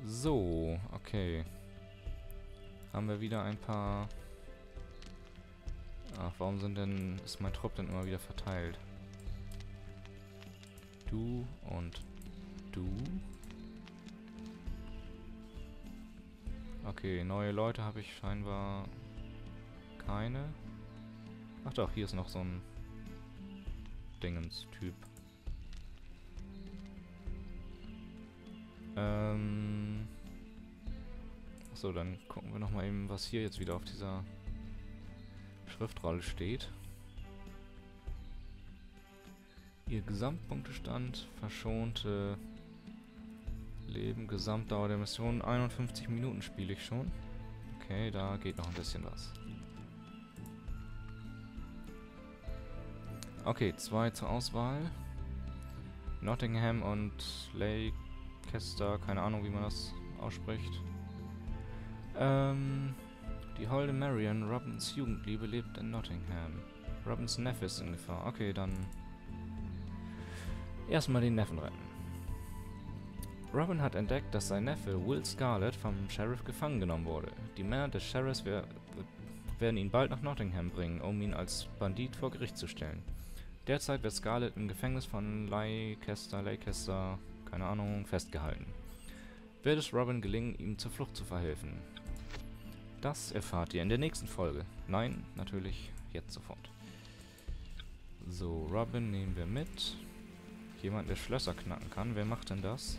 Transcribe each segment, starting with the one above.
So, okay. Haben wir wieder ein paar... Ach, warum ist mein Trupp denn immer wieder verteilt? Du und du. Okay, neue Leute habe ich scheinbar keine. Ach doch, hier ist noch so ein Dingens-Typ. Achso, dann gucken wir nochmal eben, was hier jetzt wieder auf dieser Schriftrolle steht. Ihr Gesamtpunktestand, verschonte Leben, Gesamtdauer der Mission, 51 Minuten spiele ich schon. Okay, da geht noch ein bisschen was. Okay, 2 zur Auswahl. Nottingham und Leicester, keine Ahnung, wie man das ausspricht. Die holde Marion, Robins Jugendliebe, lebt in Nottingham. Robins Neffe ist in Gefahr. Okay, dann erstmal den Neffen retten. Robin hat entdeckt, dass sein Neffe Will Scarlet vom Sheriff gefangen genommen wurde. Die Männer des Sheriffs werden ihn bald nach Nottingham bringen, um ihn als Bandit vor Gericht zu stellen. Derzeit wird Scarlet im Gefängnis von Leicester, keine Ahnung, festgehalten. Wird es Robin gelingen, ihm zur Flucht zu verhelfen? Das erfahrt ihr in der nächsten Folge. Nein, natürlich jetzt sofort. So, Robin nehmen wir mit. Jemand, der Schlösser knacken kann. Wer macht denn das?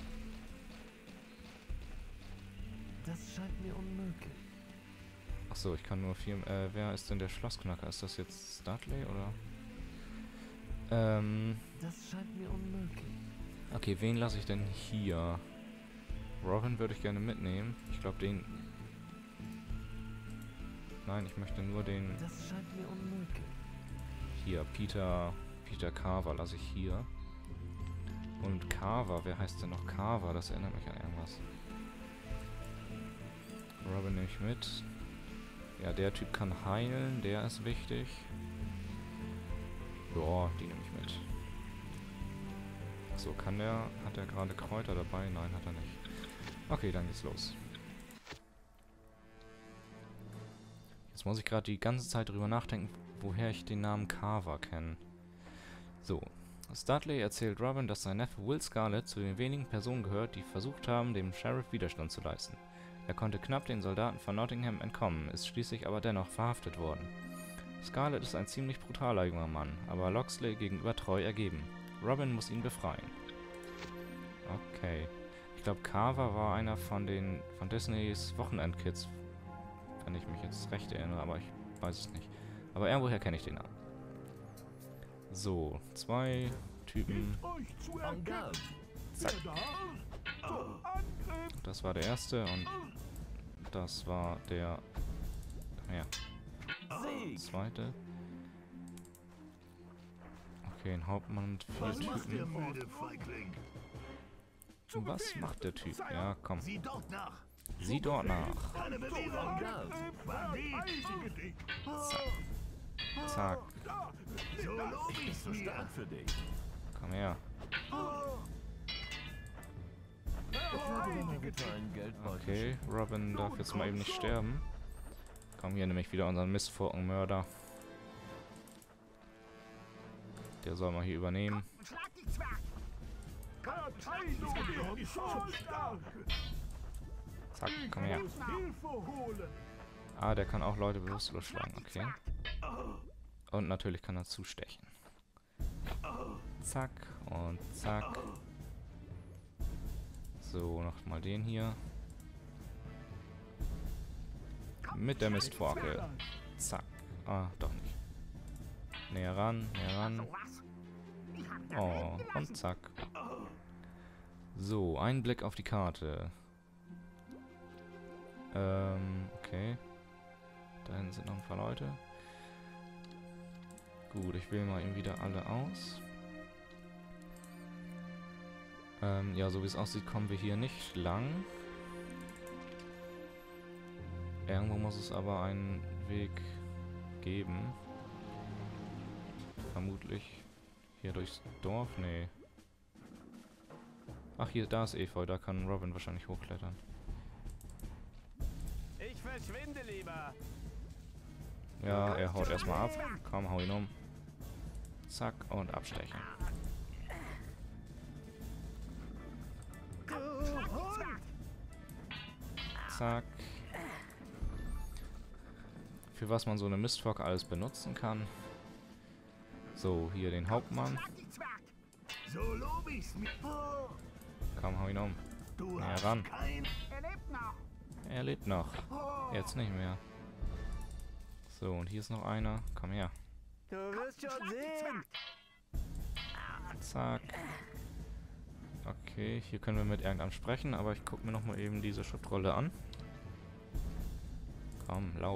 Das scheint mir unmöglich. Achso, ich kann nur 4... wer ist denn der Schlossknacker? Ist das jetzt Studley oder... Das scheint mir unmöglich. Okay, wen lasse ich denn hier? Robin würde ich gerne mitnehmen. Ich glaube, den... Nein, ich möchte nur den... Das scheint mir unmöglich. Hier, Peter Carver lasse ich hier. Und Carver, wer heißt denn noch Carver? Das erinnert mich an irgendwas. Robin nehme ich mit. Ja, der Typ kann heilen, der ist wichtig. Ja, die nehme ich mit. So, hat er gerade Kräuter dabei? Nein, hat er nicht. Okay, dann geht's los. Jetzt muss ich gerade die ganze Zeit drüber nachdenken, woher ich den Namen Carver kenne. So. Studley erzählt Robin, dass sein Neffe Will Scarlet zu den wenigen Personen gehört, die versucht haben, dem Sheriff Widerstand zu leisten. Er konnte knapp den Soldaten von Nottingham entkommen, ist schließlich aber dennoch verhaftet worden. Scarlet ist ein ziemlich brutaler junger Mann, aber Locksley gegenüber treu ergeben. Robin muss ihn befreien. Okay. Ich glaube, Carver war einer von Disneys Wochenendkids. Wenn ich mich jetzt recht erinnere, aber ich weiß es nicht. Aber irgendwoher kenne ich den Namen. So, 2 Typen. Zack. Das war der erste und das war der... Ja. Zweite. Okay, ein Hauptmann mit 4 Typen. Was macht der Typ? Ja, komm. Sieh dort nach. Zack. Komm her. Okay, Robin darf jetzt mal eben nicht sterben. Komm, hier nämlich wieder unseren Mistforkenmörder. Der soll mal hier übernehmen. Zack, komm her. Ah, der kann auch Leute bewusstlos schlagen, okay. Und natürlich kann er zustechen. Zack und zack. So, nochmal den hier. Mit der Mistforke. Zack. Ah, doch nicht. Näher ran, näher ran. Oh, und zack. So, ein Blick auf die Karte. Okay. Da hinten sind noch ein paar Leute. Gut, ich wähle mal eben wieder alle aus. Ja, so wie es aussieht, kommen wir hier nicht lang. Irgendwo muss es aber einen Weg geben. Vermutlich hier durchs Dorf? Nee. Ach, hier, da ist Efeu, da kann Robin wahrscheinlich hochklettern. Verschwinde lieber. Ja, er haut erstmal ab. Komm, hau ihn um. Zack, und abstechen. Zack. Für was man so eine Mistfork alles benutzen kann. So, hier den Hauptmann. So lob ich's mir. Komm, hau ihn um. Du Näher hast ran. kein... Er lebt noch. Er lebt noch. Jetzt nicht mehr. So, und hier ist noch einer. Komm her. Du wirst schon sehen. Zack. Okay, hier können wir mit irgendeinem sprechen, aber ich gucke mir nochmal eben diese Schriftrolle an. Komm, lauf.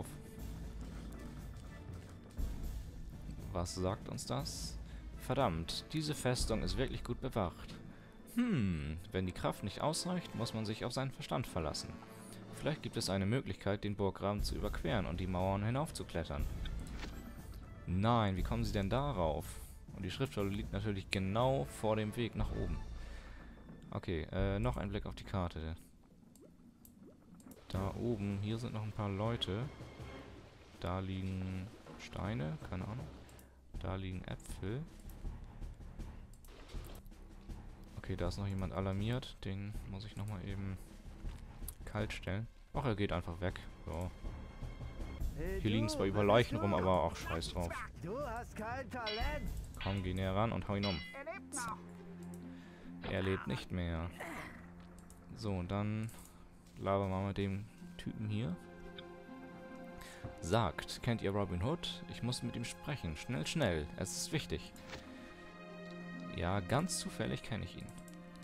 Was sagt uns das? Verdammt, diese Festung ist wirklich gut bewacht. Wenn die Kraft nicht ausreicht, muss man sich auf seinen Verstand verlassen. Vielleicht gibt es eine Möglichkeit, den Burggraben zu überqueren und die Mauern hinaufzuklettern. Nein, wie kommen sie denn darauf? Und die Schriftrolle liegt natürlich genau vor dem Weg nach oben. Okay, noch ein Blick auf die Karte. Da oben, hier sind noch ein paar Leute. Da liegen Steine, keine Ahnung. Da liegen Äpfel. Okay, da ist noch jemand alarmiert. Den muss ich nochmal eben kalt stellen. Ach, er geht einfach weg. So. Hier liegen zwar über Leichen rum, aber auch scheiß drauf. Du hast kein Talent. Komm, geh näher ran und hau ihn um. Er lebt noch. Er lebt nicht mehr. So, und dann labern wir mit dem Typen hier. Sagt, kennt ihr Robin Hood? Ich muss mit ihm sprechen. Schnell, schnell. Es ist wichtig. Ja, ganz zufällig kenne ich ihn.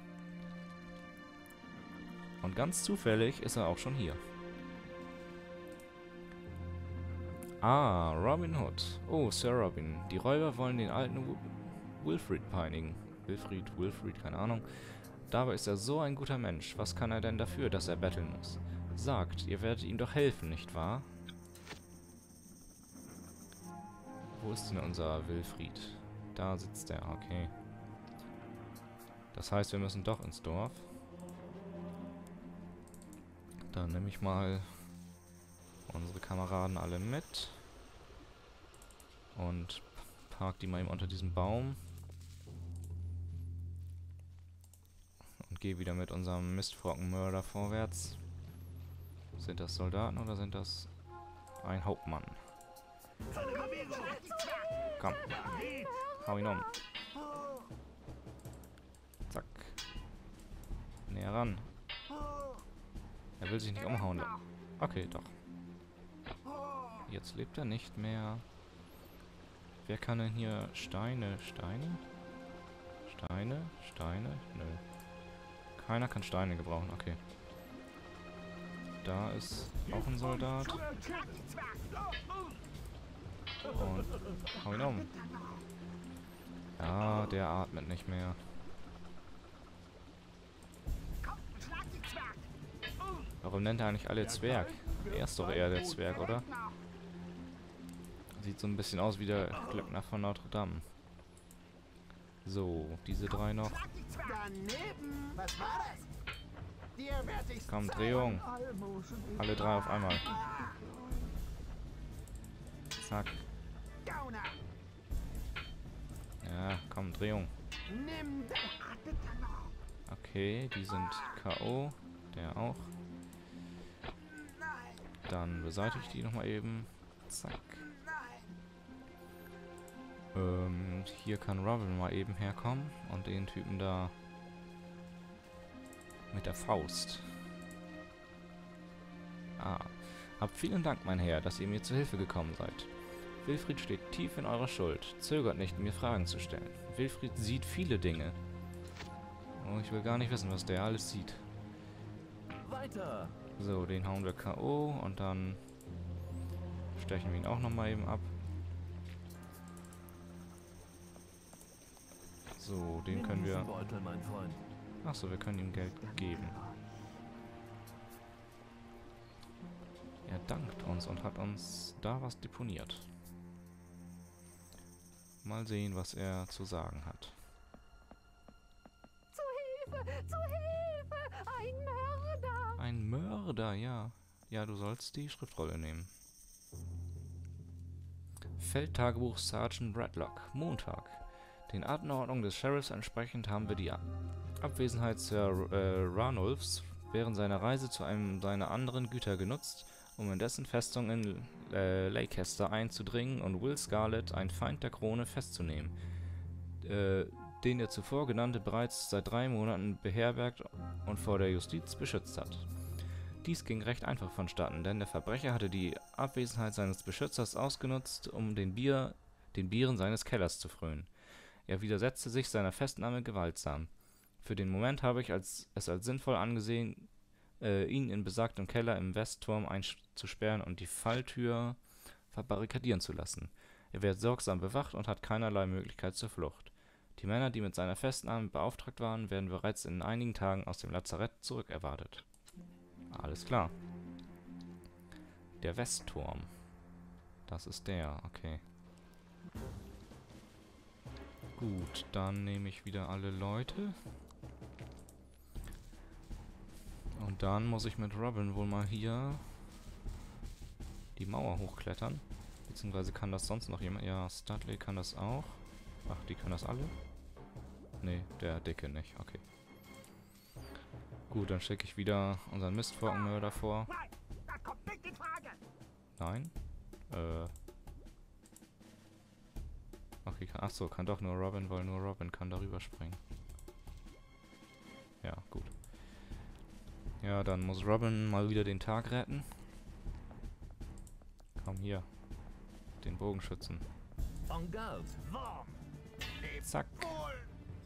Und ganz zufällig ist er auch schon hier. Ah, Robin Hood. Oh, Sir Robin. Die Räuber wollen den alten Wilfrid peinigen. Wilfrid, keine Ahnung. Dabei ist er so ein guter Mensch. Was kann er denn dafür, dass er betteln muss? Sagt, ihr werdet ihm doch helfen, nicht wahr? Wo ist denn unser Wilfrid? Da sitzt er, okay. Das heißt, wir müssen doch ins Dorf. Dann nehme ich mal unsere Kameraden alle mit. Und park die mal eben unter diesem Baum. Und gehe wieder mit unserem Mistfrockenmörder vorwärts. Sind das Soldaten oder sind das ein Hauptmann? Komm. Hau ihn um. Zack. Näher ran. Er will sich nicht umhauen. Okay, doch. Jetzt lebt er nicht mehr. Wer kann denn hier Steine? Steine? Nö. Keiner kann Steine gebrauchen, okay. Da ist auch ein Soldat. Und hau ihn um. Ja, der atmet nicht mehr. Warum nennt er eigentlich alle Zwerg? Er ist doch eher der Zwerg, oder? Sieht so ein bisschen aus wie der Glöckner von Notre Dame. So, diese drei noch. Komm, Drehung. Alle drei auf einmal. Zack. Ja, komm, Drehung. Okay, die sind K.O. Der auch. Dann beseitige ich die nochmal eben. Zack. Hier kann Robin mal eben herkommen und den Typen da mit der Faust. Ah. Habt vielen Dank, mein Herr, dass ihr mir zu Hilfe gekommen seid. Wilfrid steht tief in eurer Schuld. Zögert nicht, mir Fragen zu stellen. Wilfrid sieht viele Dinge. Oh, ich will gar nicht wissen, was der alles sieht. Weiter. So, den hauen wir K.O. und dann stechen wir ihn auch nochmal eben ab. So, den Nimm können wir... diesen Beutel, mein Freund. Achso, wir können ihm Geld geben. Er dankt uns und hat uns da was deponiert. Mal sehen, was er zu sagen hat. Zu Hilfe! Zu Hilfe! Ein Mörder! Ein Mörder, ja. Ja, du sollst die Schriftrolle nehmen. Feldtagebuch Sergeant Bradlock. Montag. Den Anordnungen des Sheriffs entsprechend haben wir die Abwesenheit Sir Ranulphs während seiner Reise zu einem seiner anderen Güter genutzt, um in dessen Festung in Leicester einzudringen und Will Scarlet, ein Feind der Krone, festzunehmen, den der zuvor genannte bereits seit 3 Monaten beherbergt und vor der Justiz beschützt hat. Dies ging recht einfach vonstatten, denn der Verbrecher hatte die Abwesenheit seines Beschützers ausgenutzt, um den Bieren seines Kellers zu frönen. Er widersetzte sich seiner Festnahme gewaltsam. Für den Moment habe ich es als sinnvoll angesehen, ihn in besagtem Keller im Westturm einzusperren und die Falltür verbarrikadieren zu lassen. Er wird sorgsam bewacht und hat keinerlei Möglichkeit zur Flucht. Die Männer, die mit seiner Festnahme beauftragt waren, werden bereits in einigen Tagen aus dem Lazarett zurückerwartet. Alles klar. Der Westturm. Das ist der, okay. Gut, dann nehme ich wieder alle Leute. Und dann muss ich mit Robin wohl mal hier die Mauer hochklettern. Beziehungsweise kann das sonst noch jemand? Ja, Studley kann das auch. Ach, die können das alle? Nee, der Dicke nicht. Okay. Gut, dann schicke ich wieder unseren Mistforkenmörder vor. Nein, das kommt nicht in Frage. Nein? Okay, achso, kann doch nur Robin, weil nur Robin kann darüber springen. Ja, gut. Ja, dann muss Robin mal wieder den Tag retten. Komm hier. Den Bogenschützen. En garde. Wurm. Zack. Wohl.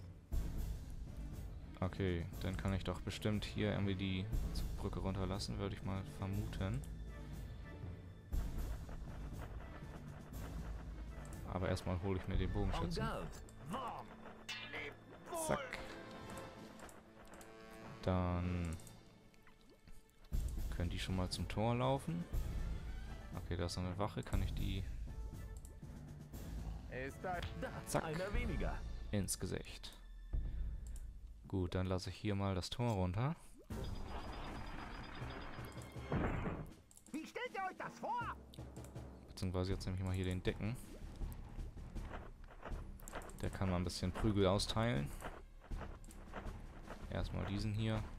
Okay, dann kann ich doch bestimmt hier irgendwie die Brücke runterlassen, würde ich mal vermuten. Aber erstmal hole ich mir den En Bogenschützen. garde. Wurm. Wohl. Zack. Dann können die schon mal zum Tor laufen. Okay, da ist noch eine Wache. Kann ich die Ist das Da, Zack. einer weniger. ins Gesicht? Gut, dann lasse ich hier mal das Tor runter. Wie stellt ihr euch das vor? Beziehungsweise jetzt nehme ich mal hier den Dicken. Der kann mal ein bisschen Prügel austeilen. Erstmal diesen hier.